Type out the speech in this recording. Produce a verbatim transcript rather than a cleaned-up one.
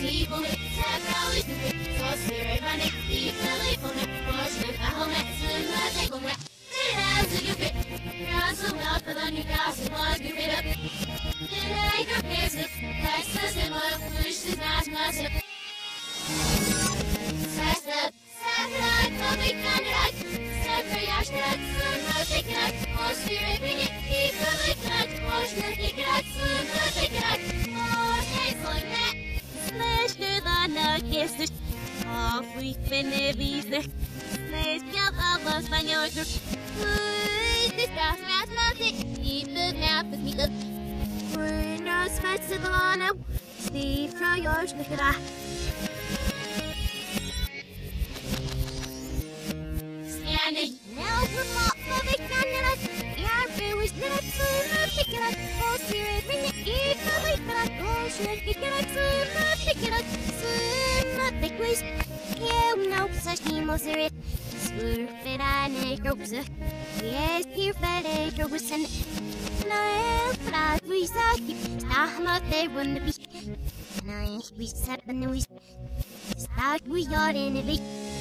Steve, try yours, look at that. Standing now from up of a cannon. Yeah, was not so pick it up. Oh, spirit, bring it in the way that I should pick it up. So pick it up. So not the quiz. Yeah, no such name of it. Swirl it on a group. Yes, here for a group. No, but I research. I'm not there when the beach. And I we set the news. Start we are in a beach.